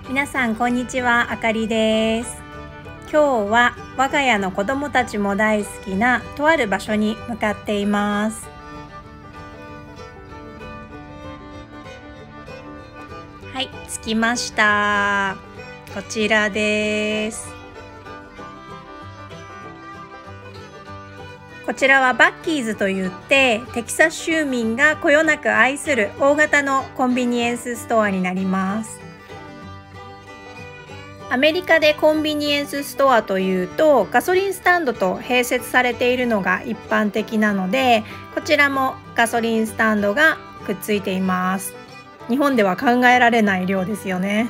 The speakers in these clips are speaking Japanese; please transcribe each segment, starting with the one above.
皆さんこんにちは、あかりです。今日は我が家の子供たちも大好きなとある場所に向かっています。はい、着きました。こちらです。こちらはバッキーズといってテキサス州民がこよなく愛する大型のコンビニエンスストアになります。アメリカでコンビニエンスストアというとガソリンスタンドと併設されているのが一般的なので、こちらもガソリンスタンドがくっついています。日本では考えられない量ですよね。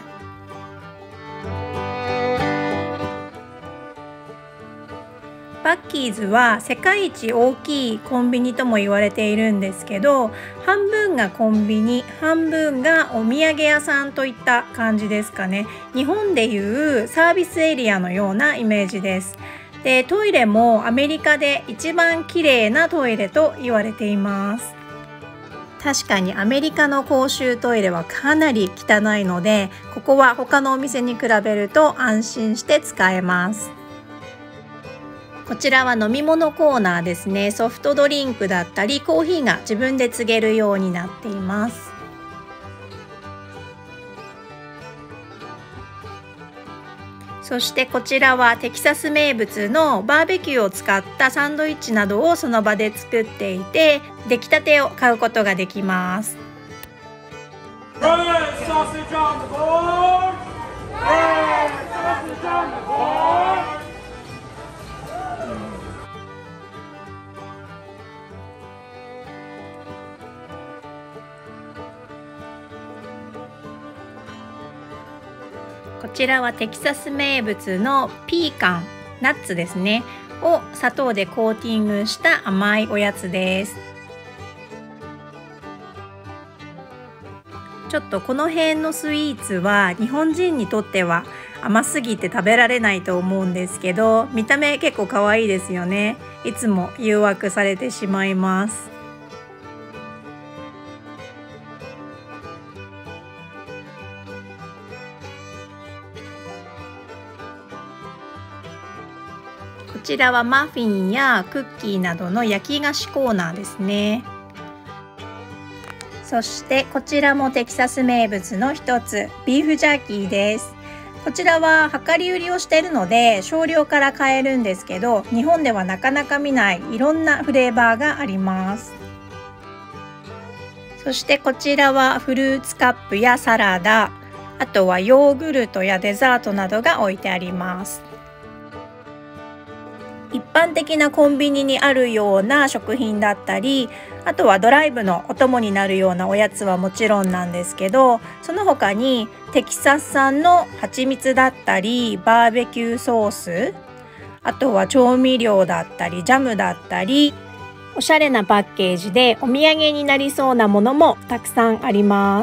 バッキーズは世界一大きいコンビニとも言われているんですけど、半分がコンビニ、半分がお土産屋さんといった感じですかね。日本でいうサービスエリアのようなイメージです。で、トイレもアメリカで一番綺麗なトイレと言われています。確かにアメリカの公衆トイレはかなり汚いので、ここは他のお店に比べると安心して使えます。こちらは飲み物コーナーですね。ソフトドリンクだったりコーヒーが自分で告げるようになっています。そしてこちらはテキサス名物のバーベキューを使ったサンドイッチなどをその場で作っていて、出来たてを買うことができます。こちらはテキサス名物のピーカン、ナッツですね、を砂糖でコーティングした甘いおやつです。ちょっとこの辺のスイーツは日本人にとっては甘すぎて食べられないと思うんですけど、見た目結構可愛いですよね。いつも誘惑されてしまいます。こちらはマフィンやクッキーなどの焼き菓子コーナーですね。そしてこちらもテキサス名物の一つ、ビーフジャーキーです。こちらは量り売りをしているので少量から買えるんですけど、日本ではなかなか見ないいろんなフレーバーがあります。そしてこちらはフルーツカップやサラダ、あとはヨーグルトやデザートなどが置いてあります。一般的なコンビニにあるような食品だったり、あとはドライブのお供になるようなおやつはもちろんなんですけど、その他にテキサス産の蜂蜜だったりバーベキューソース、あとは調味料だったりジャムだったり、おしゃれなパッケージでお土産になりそうなものもたくさんあります。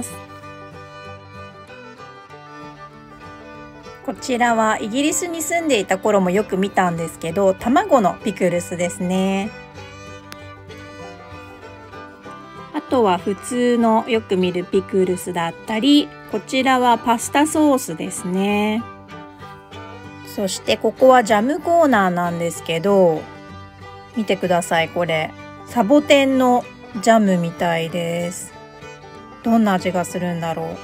こちらはイギリスに住んでいた頃もよく見たんですけど、卵のピクルスですね。あとは普通のよく見るピクルスだったり、こちらはパスタソースですね。そしてここはジャムコーナーなんですけど、見てください、これサボテンのジャムみたいです。どんな味がするんだろう。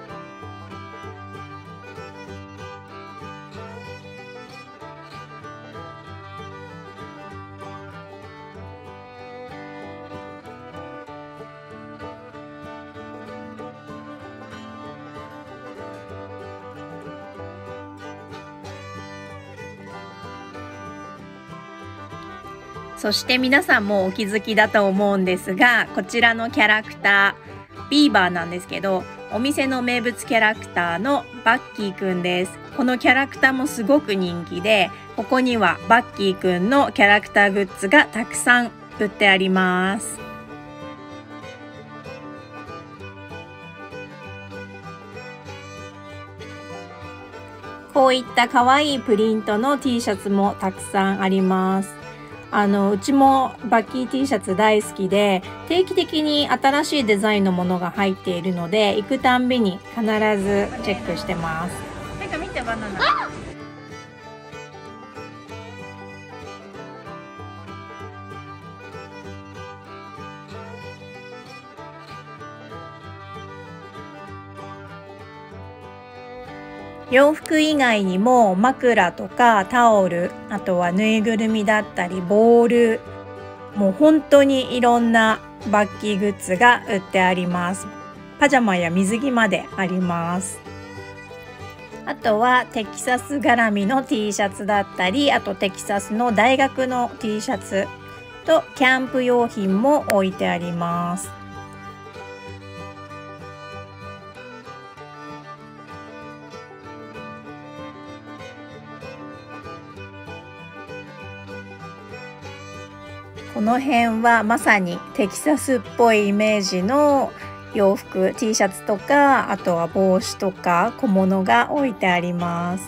そして皆さんもお気づきだと思うんですが、こちらのキャラクタービーバーなんですけど、お店の名物キャラクターのバッキーくんです。このキャラクターもすごく人気で、ここにはバッキーくんのキャラクターグッズがたくさん売ってあります。こういった可愛いプリントの T シャツもたくさんあります。 うちもバッキー T シャツ大好きで、定期的に新しいデザインのものが入っているので、行くたんびに必ずチェックしてます。なんか見て、バナナ。洋服以外にも枕とかタオル、あとはぬいぐるみだったりボール、もう本当にいろんなバッキーグッズが売ってあります。パジャマや水着まであります。あとはテキサス絡みの T シャツだったり、あとテキサスの大学の T シャツとキャンプ用品も置いてあります。この辺はまさにテキサスっぽいイメージの洋服、T シャツとか、あとは帽子とか小物が置いてあります。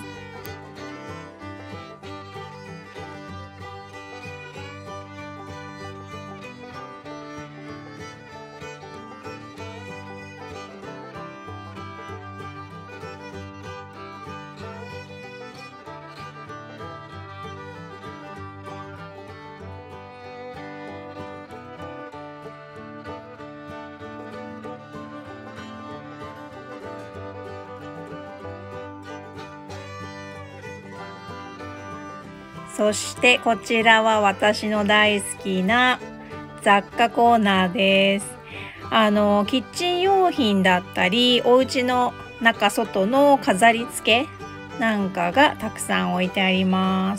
そしてこちらは私の大好きな雑貨コーナーです。キッチン用品だったり、お家の中外の飾り付けなんかがたくさん置いてあります。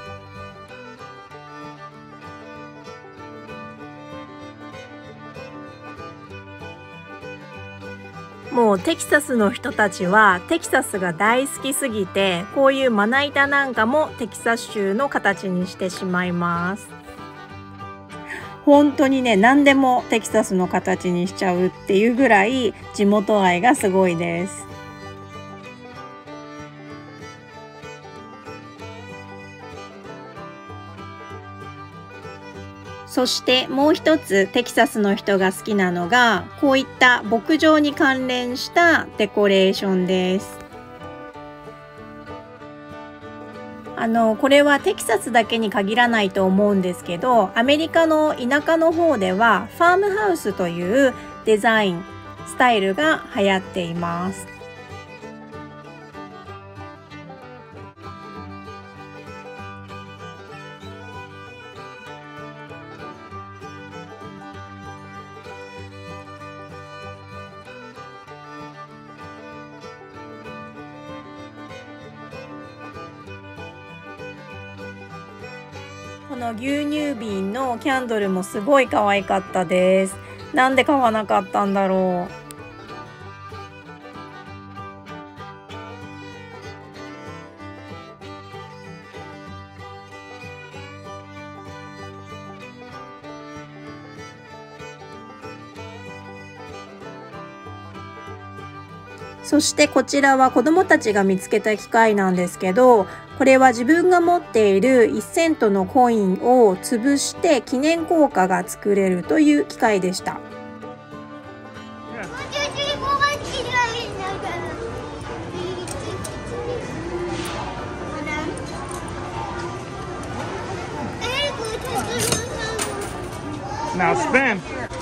もうテキサスの人たちはテキサスが大好きすぎて、こういうまな板なんかもテキサス州の形にしてしまいます。本当にね、何でもテキサスの形にしちゃうっていうぐらい地元愛がすごいです。そしてもう一つテキサスの人が好きなのが、こういった牧場に関連したデコレーションです。これはテキサスだけに限らないと思うんですけど、アメリカの田舎の方ではファームハウスというデザイン、スタイルが流行っています。この牛乳瓶のキャンドルもすごい可愛かったです。なんで買わなかったんだろう。そしてこちらは子どもたちが見つけた機械なんですけど、これは自分が持っている1セントのコインを潰して記念硬貨が作れるという機械でした。 Now spin.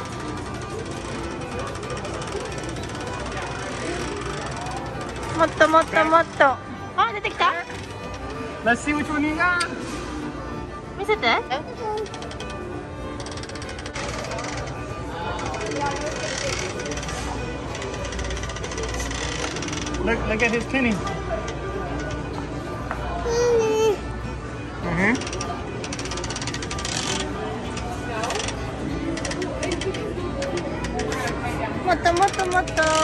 もっともっともっと。あ、出てきた。 Let's see which one you got. 見せて。 Look at his penny. Mm-hmm. もっともっともっと。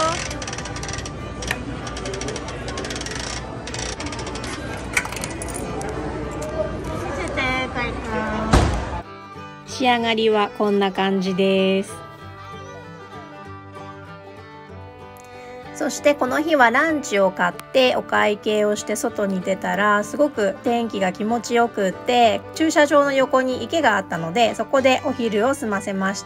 仕上がりはこんな感じです。 そしてこの日はランチを買ってお会計をして外に出たらすごく天気が気持ちよくって駐車場の横に池があったのでそこでお昼を済ませました。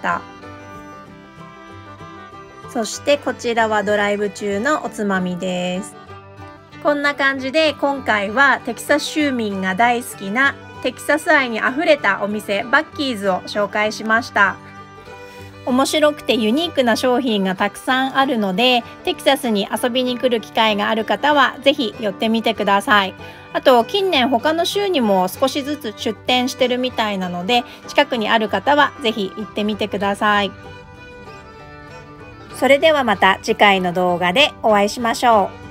そしてこちらはドライブ中のおつまみです。こんな感じで今回はテキサス州民が大好きなテキサス愛にあふれたお店バッキーズを紹介しました。面白くてユニークな商品がたくさんあるのでテキサスに遊びに来る機会がある方はぜひ寄ってみてください。あと近年他の州にも少しずつ出店してるみたいなので近くにある方はぜひ行ってみてください。それではまた次回の動画でお会いしましょう。